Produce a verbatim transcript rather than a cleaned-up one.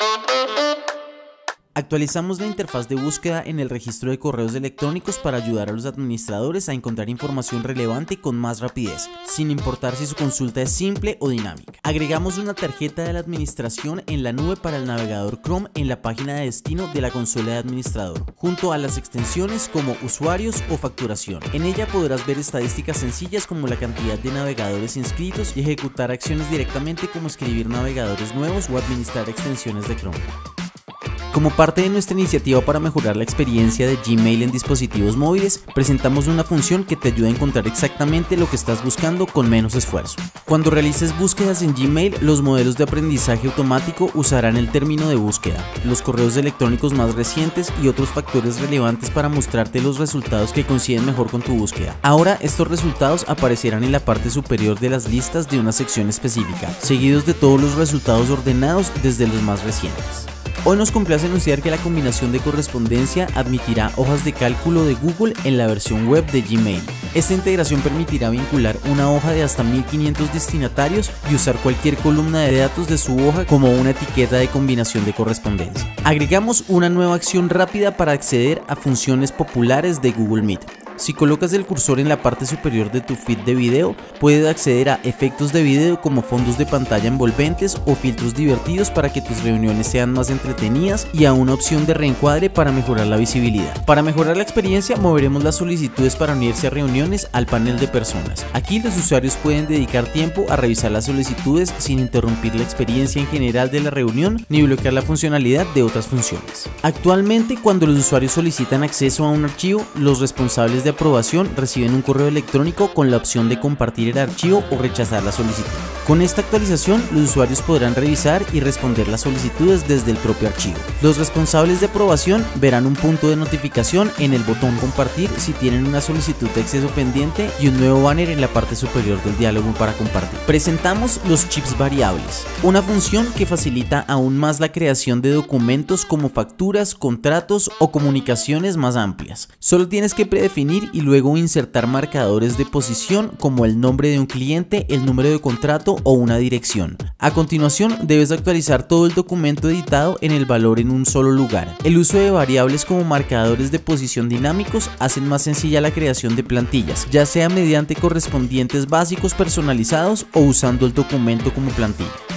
Actualizamos la interfaz de búsqueda en el registro de correos electrónicos para ayudar a los administradores a encontrar información relevante con más rapidez, sin importar si su consulta es simple o dinámica. Agregamos una tarjeta de la administración en la nube para el navegador Chrome en la página de destino de la consola de administrador, junto a las extensiones como usuarios o facturación. En ella podrás ver estadísticas sencillas como la cantidad de navegadores inscritos y ejecutar acciones directamente como escribir navegadores nuevos o administrar extensiones de Chrome. Como parte de nuestra iniciativa para mejorar la experiencia de Gmail en dispositivos móviles, presentamos una función que te ayuda a encontrar exactamente lo que estás buscando con menos esfuerzo. Cuando realices búsquedas en Gmail, los modelos de aprendizaje automático usarán el término de búsqueda, los correos electrónicos más recientes y otros factores relevantes para mostrarte los resultados que coinciden mejor con tu búsqueda. Ahora, estos resultados aparecerán en la parte superior de las listas de una sección específica, seguidos de todos los resultados ordenados desde los más recientes. Hoy nos complace anunciar que la combinación de correspondencia admitirá hojas de cálculo de Google en la versión web de Gmail. Esta integración permitirá vincular una hoja de hasta mil quinientos destinatarios y usar cualquier columna de datos de su hoja como una etiqueta de combinación de correspondencia. Agregamos una nueva acción rápida para acceder a funciones populares de Google Meet. Si colocas el cursor en la parte superior de tu feed de video, puedes acceder a efectos de video como fondos de pantalla envolventes o filtros divertidos para que tus reuniones sean más entretenidas y a una opción de reencuadre para mejorar la visibilidad. Para mejorar la experiencia, moveremos las solicitudes para unirse a reuniones al panel de personas. Aquí los usuarios pueden dedicar tiempo a revisar las solicitudes sin interrumpir la experiencia en general de la reunión ni bloquear la funcionalidad de otras funciones. Actualmente, cuando los usuarios solicitan acceso a un archivo, los responsables de aprobación reciben un correo electrónico con la opción de compartir el archivo o rechazar la solicitud. Con esta actualización, los usuarios podrán revisar y responder las solicitudes desde el propio archivo. Los responsables de aprobación verán un punto de notificación en el botón compartir si tienen una solicitud de acceso pendiente y un nuevo banner en la parte superior del diálogo para compartir. Presentamos los chips variables, una función que facilita aún más la creación de documentos como facturas, contratos o comunicaciones más amplias. Solo tienes que predefinir y luego insertar marcadores de posición como el nombre de un cliente, el número de contrato o una dirección. A continuación, debes actualizar todo el documento editado en el valor en un solo lugar. El uso de variables como marcadores de posición dinámicos hacen más sencilla la creación de plantillas, ya sea mediante correspondientes básicos personalizados o usando el documento como plantilla.